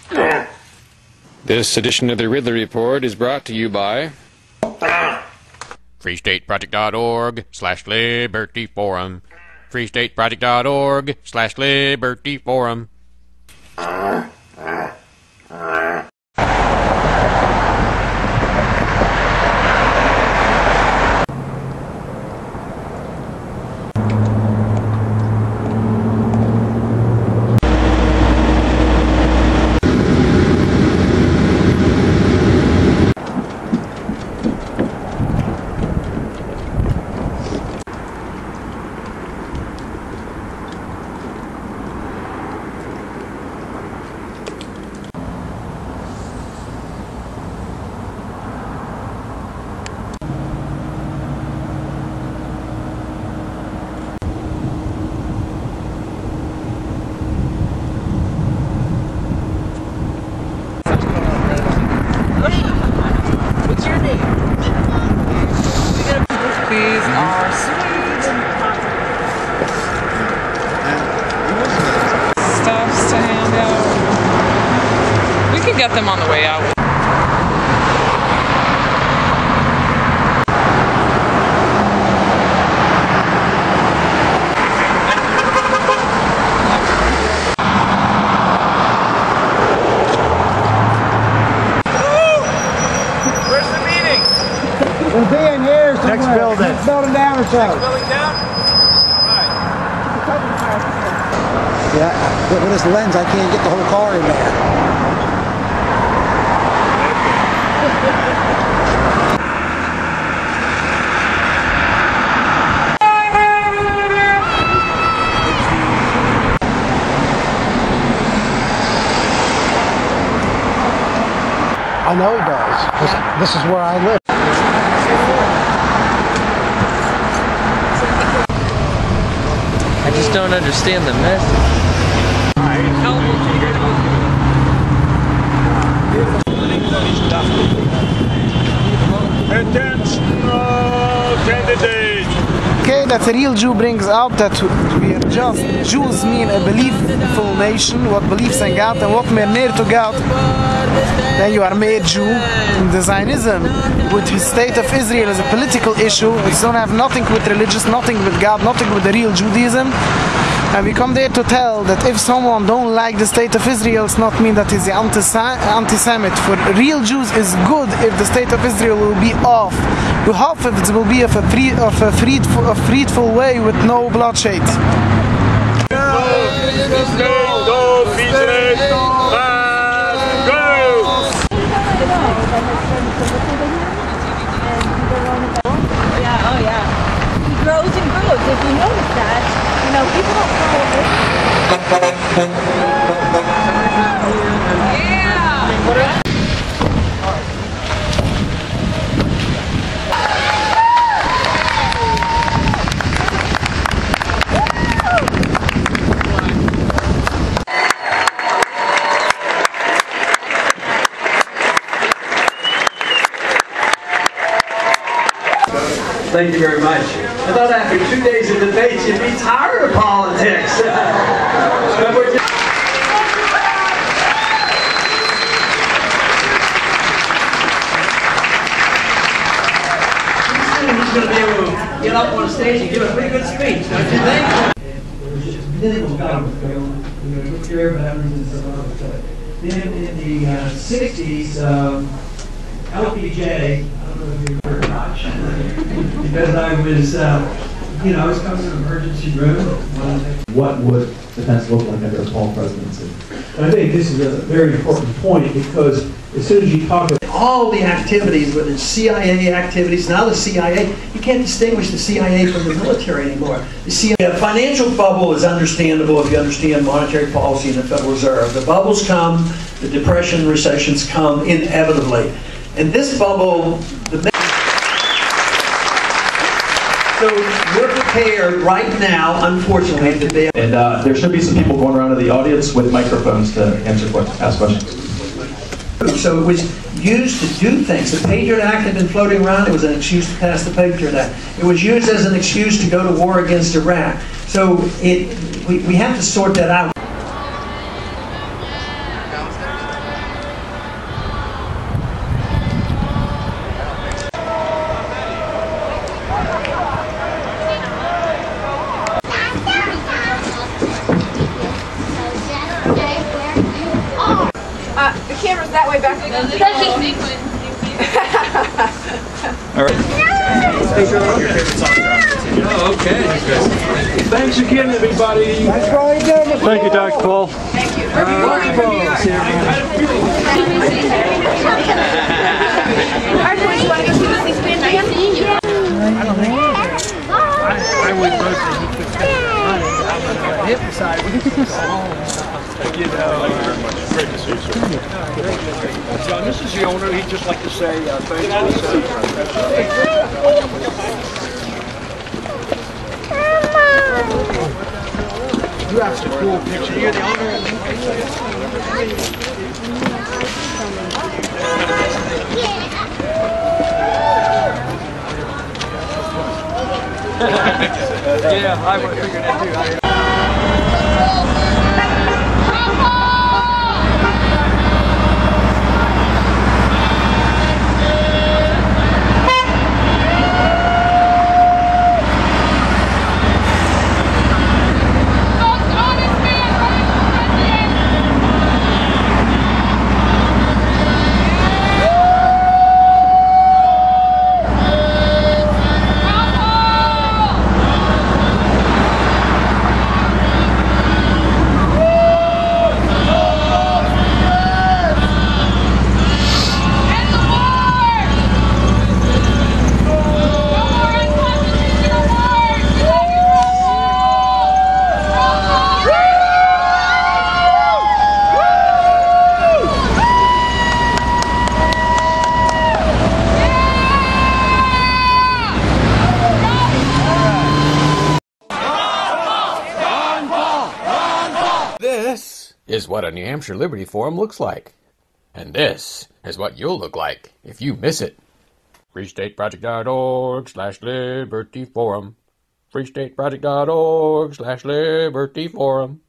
This edition of the Ridley Report is brought to you by FreeStateProject.org/Liberty Forum. FreeStateProject.org/Liberty Forum. These are sweet. Stuffs to hand out. We can get them on the way out. Where's the meeting? We'll be in here somewhere. Next building. Next building down or so. Next building down? Alright. Yeah, with this lens, I can't get the whole car in there. I know he does. This is where I live. I just don't understand the message. Attention candidates! Okay, that a real Jew brings out that we are just, Jews mean a beliefful nation, what believes in God, and what meer near to God, then you are made Jew. In the Zionism, with the state of Israel as a political issue, it don't have nothing with religious, nothing with God, nothing with the real Judaism. And we come there to tell that if someone don't like the state of Israel, it's not mean that he's anti-Semite. For real Jews, it's good if the state of Israel will be off. We hope if it will be of a freedful way with no bloodshed. Grows and grows. If you notice that, you know, people don't follow this. Yeah! Thank you very much. I thought after 2 days of debates you'd be tired of politics. But we're just he's going to be able to get up on stage and give a pretty good speech, don't you think? There's just minimal government going on. Nuclear batteries and so on. Then in the 60s, LPJ, I don't know if you heard much, because I was, I was coming to an emergency room. What would defense look like under a Paul presidency? I think this is a very important point because as soon as you talk about all the activities, whether it's CIA activities, now the CIA, you can't distinguish the CIA from the military anymore. The CIA, financial bubble is understandable if you understand monetary policy and the Federal Reserve. The bubbles come, the depression, recessions come inevitably. And this bubble, so we're prepared right now, unfortunately, to be. And there should be some people going around in the audience with microphones to ask questions. So it was used to do things. The Patriot Act had been floating around. It was an excuse to pass the Patriot Act. It was used as an excuse to go to war against Iraq. So we have to sort that out. camera's that way back. Oh, okay. Thanks again, everybody. Thank you, Dr. Paul. Thank you. Arthur, you want to go see the C-SPAN band? I would personally hypnotize. You know, great to see you, sir. John, this is the owner. He'd just like to say thanks for You have some cool pictures. You're the owner. Yeah, I would figure that too. This is what a New Hampshire Liberty Forum looks like. And this is what you'll look like if you miss it. freestateproject.org/libertyforum. freestateproject.org/libertyforum.